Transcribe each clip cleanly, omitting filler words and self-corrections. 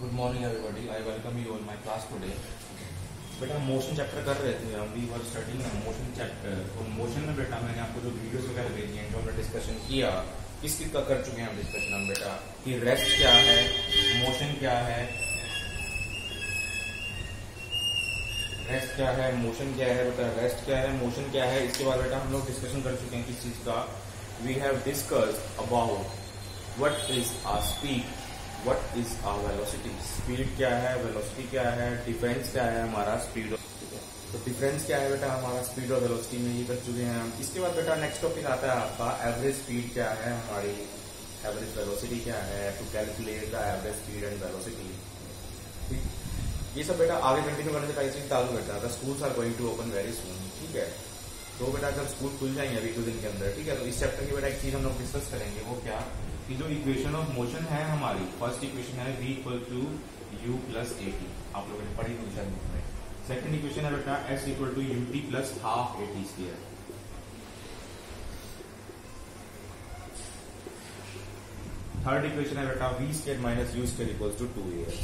Good morning everybody, I welcome you on my class today. बेटा motion chapter कर रहे थे हम, we were studying motion chapter. और मोशन में बेटा मैंने आपको जो वीडियोस वगैरह भेजी हैं, जो हमने डिस्कशन किया, किस चीज का कर चुके हैं हम डिस्कशन हम बेटा, कि रेस्ट क्या है, मोशन क्या है, रेस्ट क्या है, मोशन क्या है बेटा, रेस्ट क्या है, मोशन क्या है। इसके बाद बेटा हम लोग डिस्कशन कर चुके हैं किस चीज का। We have discussed about what is a speed, what is a velocity. Speed क्या है, वेलोसिटी क्या है, डिफरेंस क्या है हमारा स्पीड और, तो डिफरेंस क्या है बेटा हमारा स्पीड और वेलोसिटी में, ये कर चुके हैं हम। इसके बाद बेटा नेक्स्ट टॉपिक आता है आपका एवरेज स्पीड क्या है हमारी, एवरेज वेलोसिटी क्या है, to calculate the average speed and velocity. ठीक, ये सब बेटा आगे कंटिन्यू करने से पहले चालू करता है। Schools are going to open very soon, ठीक है। तो बेटा जब स्कूल खुल जाएंगे अभी 2 दिन के अंदर, ठीक है, तो इस चैप्टर की बेटा एक चीज हम लोग डिस्कस करेंगे, वो क्या कि जो इक्वेशन ऑफ मोशन है हमारी, फर्स्ट इक्वेशन है v equal to u plus at, आप लोगों ने पढ़ी थी शायद बुक में। सेकंड इक्वेशन है बेटा s equal to ut plus half at square. Third equation है बेटा v square minus u square equal to 2a।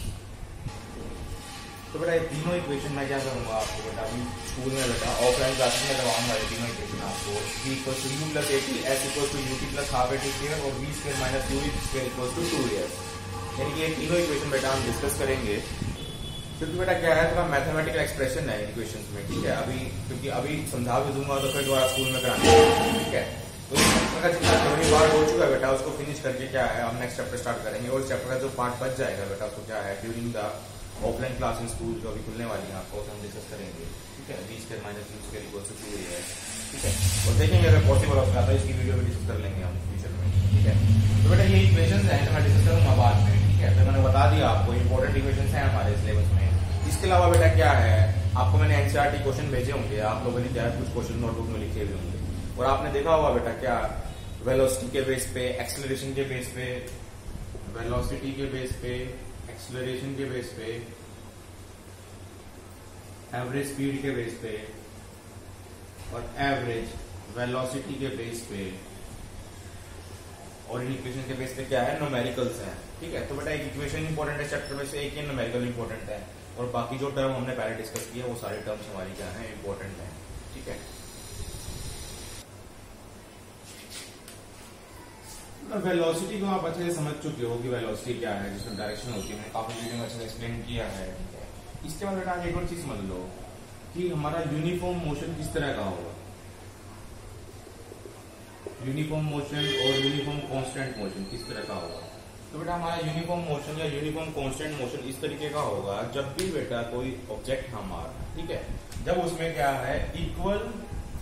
तो बेटा ये तीनों इक्वेशन मैं क्या करूंगा आपको बेटा, अभी स्कूल में बेटा ऑफलाइन क्लासेस में करवाऊंगा ये तीनों इक्वेशन आपको। v equal to u plus at, s equal to ut plus half at square और v square minus u square equal to 2as। यानी कि ये तीनों इक्वेशन बेटा हम डिस्कस करेंगे, क्योंकि बेटा क्या है थोड़ा मैथमेटिकल एक्सप्रेशन है इक्वेशन में, ठीक है। अभी क्योंकि अभी समझा भी दूंगा तो फिर दोबारा स्कूल में कराना, ठीक है। तो इस चैप्टर का जितना थ्योरी पार्ट हो चुका है बेटा, उसको फिनिश करके क्या है हम नेक्स्ट चैप्टर स्टार्ट करेंगे। और इस चैप्टर का जो पार्ट बच जाएगा बेटा, उसको क्या है during the offline class in school जो अभी खुलने वाली है आपको, हम डिस्कस करेंगे, ठीक है। v square minus u square equal to 2a, ठीक है। और देखेंगे अगर पॉसिबल हो सकता है इसकी वीडियो भी डिस्कस कर लेंगे हम फ्यूचर में, ठीक है। तो बेटा ये इक्वेशंस हैं जो मैं डिस्कस करूंगा बाद में, ठीक है। तो मैंने बता दिया आपको इंपॉर्टेंट इक्वेशंस हैं हमारे सिलेबस में। इसके अलावा बेटा क्या है, आपको मैंने एनसीईआरटी क्वेश्चन भेजे होंगे, आप लोगों ने क्या है कुछ क्वेश्चन नोटबुक में लिखे हुए होंगे, और आपने देखा होगा बेटा क्या वेलोसिटी के बेस पे, एक्सेलरेशन के बेस पे, वेलोसिटी के बेस पे, एक्सेलरेशन के बेस पे, एवरेज स्पीड के बेस पे और एवरेज वेलोसिटी के बेस पे और इन इक्वेशन के बेस पे क्या है न्यूमेरिकल्स हैं, ठीक है। तो बेटा एक इक्वेशन इंपॉर्टेंट है चैप्टर में से, एक ही न्यूमेरिकल इंपॉर्टेंट है, और बाकी जो टर्म हमने पहले डिस्कस किया वो सारे टर्म्स हमारी क्या है इंपॉर्टेंट है, ठीक है। वेलोसिटी को आप अच्छे से समझ चुके हो कि वेलोसिटी क्या है, जिसमें डायरेक्शन होती है, मैंने काफी वीडियो में अच्छे से एक्सप्लेन किया है, ठीक है। इसके बाद बेटा एक और चीज समझ लो कि हमारा यूनिफॉर्म मोशन किस तरह का होगा, यूनिफॉर्म मोशन और यूनिफॉर्म कांस्टेंट मोशन किस तरह का होगा। तो बेटा हमारा यूनिफॉर्म मोशन या यूनिफॉर्म कांस्टेंट मोशन इस तरीके का होगा जब भी बेटा कोई ऑब्जेक्ट हमारा, ठीक है, जब उसमें क्या है इक्वल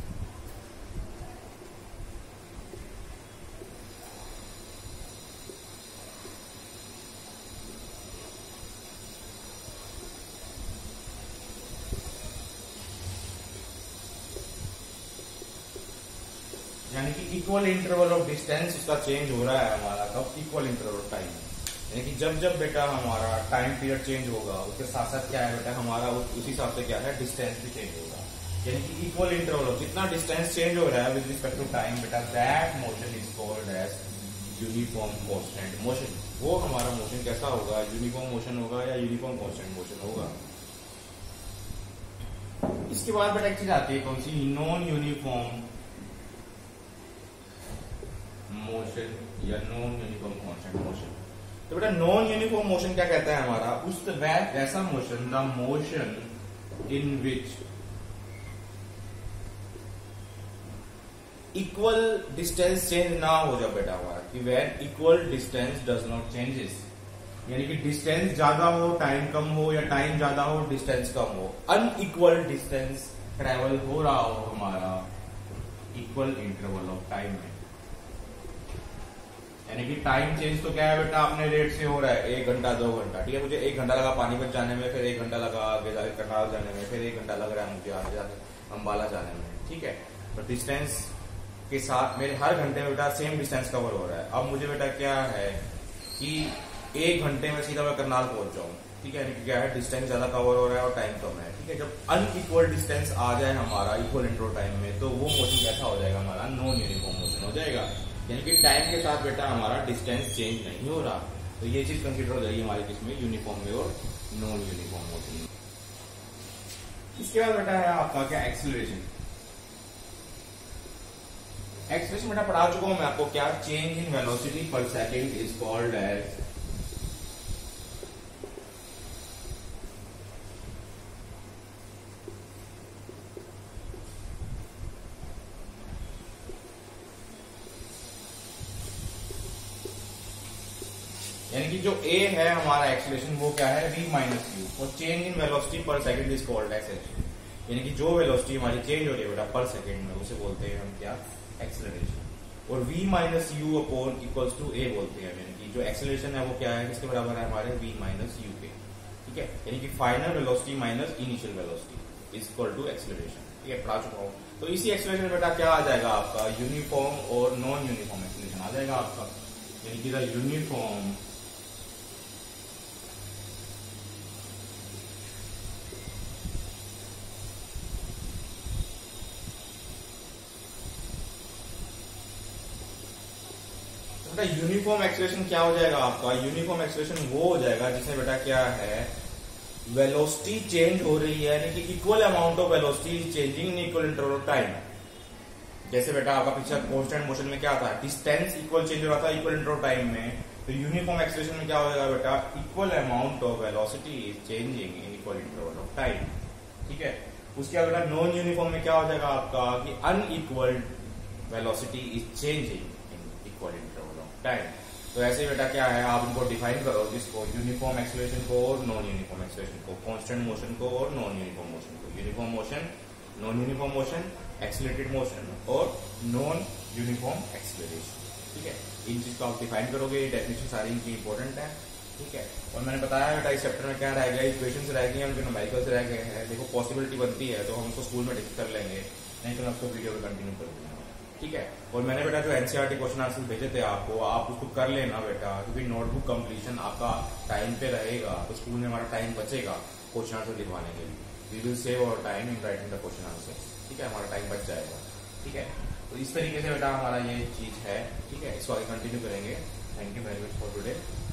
यानी कि इक्वल इंटरवल ऑफ डिस्टेंस उसका चेंज हो रहा है हमारा, कब इक्वल इंटरवल ऑफ टाइम, यानी कि जब जब बेटा हमारा टाइम पीरियड चेंज होगा उसके साथ साथ क्या है बेटा हमारा उसी हिसाब से क्या है डिस्टेंस भी चेंज होगा। यानी कि इक्वल इंटरवल ऑफ जितना डिस्टेंस चेंज हो रहा है विद रिस्पेक्ट टू टाइम बेटा, that motion is called as uniform constant motion. वो हमारा मोशन कैसा होगा, यूनिफॉर्म मोशन होगा या यूनिफॉर्म कांस्टेंट मोशन होगा। इसके बाद बेटा एक चीज आती है कौन सी, नॉन यूनिफॉर्म मोशन या नॉन यूनिफॉर्म कांस्टेंट मोशन। तो बेटा नॉन यूनिफॉर्म मोशन क्या कहता है हमारा, उस ऐसा motion, the motion in which equal distance change ना हो जाए बेटा हमारा, कि where equal distance does not changes, यानी कि डिस्टेंस ज्यादा हो टाइम कम हो, या टाइम ज्यादा हो डिस्टेंस कम हो, अनइक्वल डिस्टेंस ट्रेवल हो रहा हो हमारा इक्वल इंटरवल ऑफ टाइम में। यानी कि टाइम चेंज तो क्या है बेटा अपने रेट से हो रहा है, 1 घंटा 2 घंटा, ठीक है। मुझे 1 घंटा लगा पानीपत जाने में, फिर 1 घंटा लगा आगे जाके करनाल जाने में, फिर 1 घंटा लग रहा है मुझे आगे जाके अम्बाला जाने में, ठीक है। तो डिस्टेंस के साथ मेरे हर घंटे में बेटा सेम डिस्टेंस कवर हो रहा है। अब मुझे बेटा क्या है कि 1 घंटे में सीधा मैं करनाल पहुंच जाऊं, ठीक है। यानी कि क्या है डिस्टेंस ज्यादा कवर हो रहा है और टाइम कम है, ठीक है। जब अनइक्वल डिस्टेंस आ जाए हमारा इक्वल इंटरवल टाइम में, तो वो मोशन कैसा हो जाएगा हमारा नॉन यूनिफॉर्म मोशन हो जाएगा। यानी कि टाइम के साथ बेटा हमारा डिस्टेंस चेंज नहीं हो रहा, तो ये चीज कंसिडर हो जाएगी हमारे किसमें, यूनिफॉर्म में और नॉन यूनिफॉर्म मोशन में। इसके बाद बेटा है आपका क्या, एक्सीलरेशन। एक्सीलरेशन बेटा पढ़ा चुका हूं मैं आपको, क्या, change in velocity per second is called as यानी कि जो a है हमारा एक्सीलरेशन वो क्या है, v माइनस यू, और change in velocity per second is called acceleration. यानी कि जो वेलोसिटी हमारी चेंज हो रही है बेटा पर सेकंड में उसे बोलते हैं हम क्या, एक्सीलरेशन। और v minus U upon equals to a बोलते हैं, यानी कि जो एक्सीलरेशन है वो क्या है, किसके बराबर है हमारे, v माइनस यू के। ठीक है, यानी कि final velocity minus initial velocity is equal to acceleration. ठीक है, पढ़ा चुका हूँ। तो इसी एक्सीलरेशन बेटा क्या आ जाएगा आपका, यूनिफॉर्म और नॉन यूनिफॉर्म एक्सीलरेशन आ जाएगा आपका। यानी कि द यूनिफॉर्म यूनिफॉर्म एक्सीलरेशन क्या हो जाएगा आपका, यूनिफॉर्म एक्सीलरेशन वो हो जाएगा जिसमें बेटा क्या है, वेलोसिटी चेंज हो रही है, यानी कि equal amount of velocity changing in equal interval of time. जैसे बेटा आपका पिक्चर कांस्टेंट मोशन में क्या था, डिस्टेंस इक्वल चेंज हो रहा था इक्वल इंटरवल टाइम में। तो यूनिफॉर्म एक्सीलरेशन में क्या हो जाएगा बेटा, equal amount of velocity is changing in equal interval of time. ठीक है, उसके बाद बेटा नॉन यूनिफॉर्म में क्या हो जाएगा आपका, कि unequal velocity is changing equal interval of time. तो ऐसे बेटा क्या है, आप इनको डिफाइन करो, जिसको यूनिफॉर्म एक्सीलरेशन को और नॉन यूनिफॉर्म एक्सीलरेशन को, कांस्टेंट मोशन को और नॉन यूनिफॉर्म मोशन को, uniform motion, non uniform motion, accelerated motion और नॉन यूनिफॉर्म एक्सीलरेशन। ठीक है, इन चीज को आप डिफाइन करोगे, डेफिनेशन सारी इनकी इंपॉर्टेंट है। ठीक है, और मैंने बताया बेटा इस चैप्टर में क्या रह गया, इक्वेशंस रह गई हैं, उनके न्यूमेरिकल्स रह गए हैं। देखो पॉसिबिलिटी बनती है तो हम उसको स्कूल में डिस्कस कर लेंगे, नहीं तो मैं उसको वीडियो में कंटिन्यू कर दूंगा। ठीक है, और मैंने बेटा जो एनसीईआरटी क्वेश्चन आंसर भेजे थे आपको, आप उसको कर लेना बेटा, क्योंकि नोटबुक कंप्लीशन आपका टाइम पे रहेगा, तो स्कूल में हमारा टाइम बचेगा क्वेश्चन आंसर लिखवाने के लिए। We will save our time in writing the question answer. ठीक है, हमारा टाइम बच जाएगा। ठीक है, तो इस तरीके से बेटा हमारा ये चीज है। ठीक है, इसको आगे कंटिन्यू करेंगे। Thank you very much for today.